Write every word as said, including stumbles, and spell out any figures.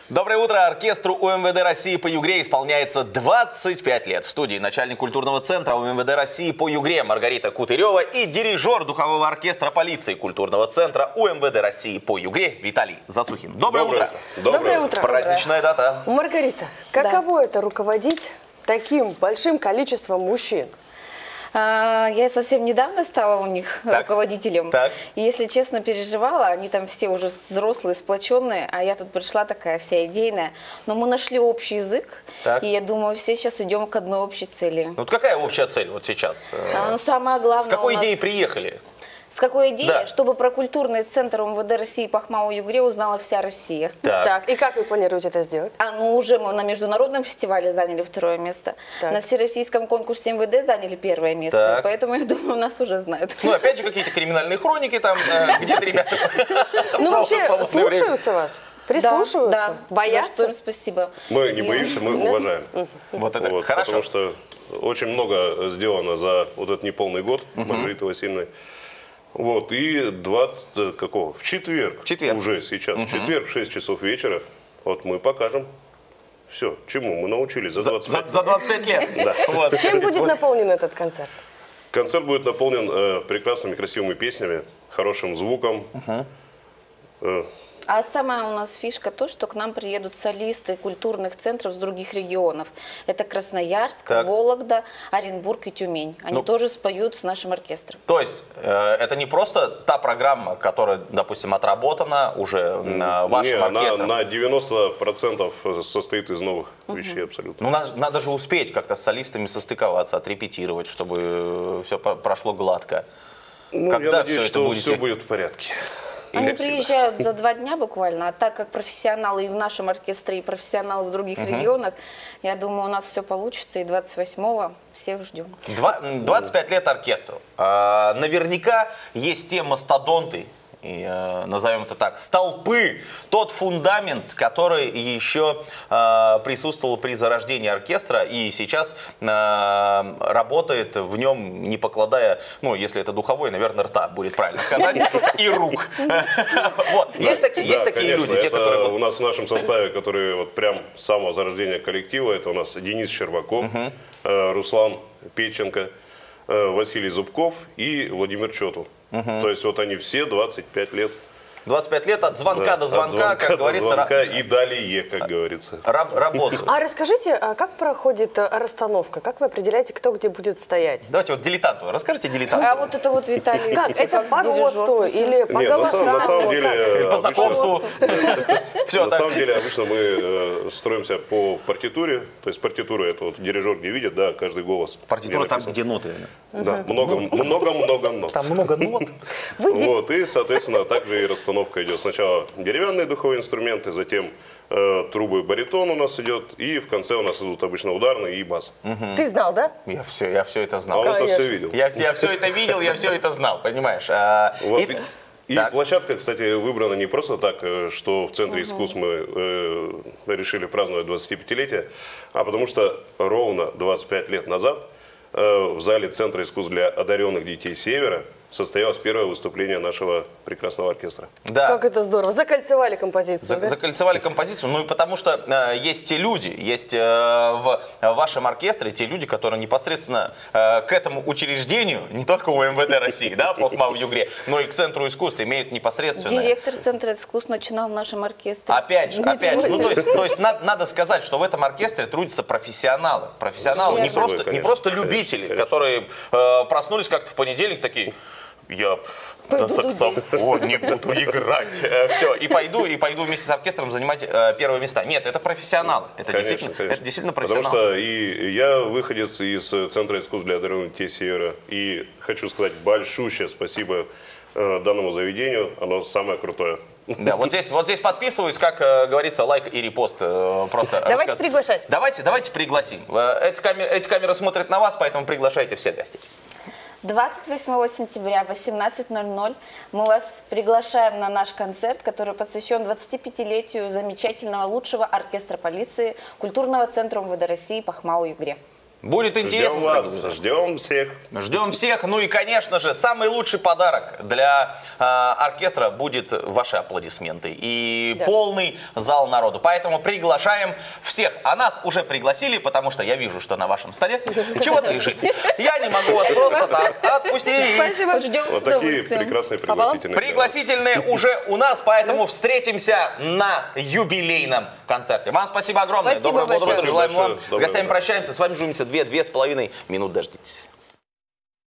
Доброе утро! Оркестру УМВД России по Югре исполняется двадцать пять лет. В студии начальник культурного центра УМВД России по Югре Маргарита Кутырева и дирижер духового оркестра полиции культурного центра УМВД России по Югре Виталий Засухин. Доброе, Доброе утро! утро. Доброе утро! Праздничная дата. Маргарита, каково да. это руководить таким большим количеством мужчин? Я совсем недавно стала у них так. руководителем. Так. И, если честно, переживала. Они там все уже взрослые, сплоченные, а я тут пришла такая вся идейная. Но мы нашли общий язык, так. и я думаю, все сейчас идем к одной общей цели. Ну, вот какая общая цель вот сейчас? А, ну, самое главное. С какой нас... идеей приехали? С какой идеей? Да. Чтобы про культурный центр МВД России по Ахмау-Югре узнала вся Россия. Так. так, и как вы планируете это сделать? А, ну, уже мы на международном фестивале заняли второе место. Так. На всероссийском конкурсе МВД заняли первое место. Так. Поэтому, я думаю, нас уже знают. Ну, опять же, какие-то криминальные хроники там, где-то ребята... Ну, вообще, слушаются вас? Прислушиваются? Да, боятся? За что им спасибо. Мы не боимся, мы уважаем. Вот это вот, хорошо. Потому что очень много сделано за вот этот неполный год Маргариты Васильевны. Вот, и двадцать, какого? В четверг, в четверг. уже сейчас, угу. в четверг в шесть часов вечера, вот мы покажем все, чему мы научились за двадцать пять за, за двадцать пять лет. Да. Вот. Чем будет наполнен этот концерт? Концерт будет наполнен э, прекрасными, красивыми песнями, хорошим звуком. Угу. Э, А самая у нас фишка то, что к нам приедут солисты культурных центров с других регионов. Это Красноярск, так. Вологда, Оренбург и Тюмень. Они ну, тоже споют с нашим оркестром. То есть э, это не просто та программа, которая, допустим, отработана уже э, вашим не, оркестром? Она на девяносто процентов состоит из новых угу. вещей абсолютно. Ну, надо, надо же успеть как-то с солистами состыковаться, отрепетировать, чтобы все прошло гладко. Ну, Когда я надеюсь, все что это будете... все будет в порядке. Они приезжают за два дня буквально, а так как профессионалы и в нашем оркестре, и профессионалы в других угу. регионах, я думаю, у нас все получится, и двадцать восьмого всех ждем. двадцать пять лет оркестру. А, наверняка есть те мастодонты, и, э, назовем это так, столпы, тот фундамент, который еще э, присутствовал при зарождении оркестра и сейчас э, работает в нем, не покладая, ну, если это духовой, наверное, рта, будет правильно сказать, и рук. Есть такие люди, те, которые... У нас в нашем составе, которые вот прям с самого зарождения коллектива, это у нас Денис Щербаков, Руслан Печенко, Василий Зубков и Владимир Чотов. Угу. То есть вот они все двадцать пять лет. двадцать пять лет от звонка да, до звонка, звонка как до говорится. Звонка и далее, как говорится. Раб, работают. А расскажите, как проходит расстановка? Как вы определяете, кто где будет стоять? Давайте вот дилетанту. Расскажите дилетанту. А вот это вот Виталий. Как? Это по росту или по Нет, голосам? На самом деле... По знакомству. На самом деле обычно мы строимся по партитуре. То есть партитура это вот дирижер не видит, да, каждый голос. Партитура там, где ноты. Да, много-много нот. Там много нот. Вот, и, соответственно, также и расстановка идет. Сначала деревянные духовые инструменты, затем э, трубы, баритон у нас идет, и в конце у нас идут обычно ударные и бас. Угу. Ты знал, да? Я все, я все это знал. А он-то все видел. Я, я все это видел, я все это знал, понимаешь? А, вот, и... И так. Площадка, кстати, выбрана не просто так, что в Центре угу. искусств мы э, решили праздновать двадцатипятилетие, а потому что ровно двадцать пять лет назад э, в зале Центра искусств для одаренных детей Севера состоялось первое выступление нашего прекрасного оркестра. Да. Как это здорово. Закольцевали композицию. За, да? Закольцевали композицию. Ну и потому что э, есть те люди, есть э, в, в вашем оркестре те люди, которые непосредственно э, к этому учреждению, не только у МВД России, да, по Ахмау-Югре, но и к Центру искусств имеют непосредственно. Директор Центра искусств начинал в нашем оркестре. Опять же, опять же. Ну, то есть, то есть надо, надо сказать, что в этом оркестре трудятся профессионалы. Профессионалы, не просто, конечно, не просто любители, конечно, которые э, проснулись как-то в понедельник такие... Я на саксофоне буду играть. Все, и пойду, и пойду вместе с оркестром занимать э, первые места. Нет, это профессионалы. Это, конечно, действительно, конечно. это действительно профессионалы. Потому что и я выходец из Центра искусств для одаренных детей Севера. И хочу сказать большущее спасибо э, данному заведению. Оно самое крутое. Да, вот здесь, вот здесь подписываюсь, как э, говорится, лайк и репост. Э, просто давайте рассказ... приглашать. Давайте, давайте пригласим. Эти камеры, эти камеры смотрят на вас, поэтому приглашайте всех гостей. двадцать восьмого сентября в восемнадцать ноль ноль мы вас приглашаем на наш концерт, который посвящен двадцатипятилетию замечательного лучшего оркестра полиции культурного центра МВД России по Ахмау-Югре. Будет интересно. Ждем вас, ждем всех. Ждем всех. Ну и, конечно же, самый лучший подарок для э, оркестра будет ваши аплодисменты и да. полный зал народу. Поэтому приглашаем всех. А нас уже пригласили, потому что я вижу, что на вашем столе чего-то лежит. Я не могу вас просто так отпустить. Спасибо. Ждем вот такие прекрасные пригласительные. Пригласительные уже у нас, поэтому встретимся на юбилейном концерте. Вам спасибо огромное. Спасибо Доброго большое. утра. Желаем вам. Доброе С гостями утро. прощаемся. С вами жумимся две, две с половиной минут. Дождитесь.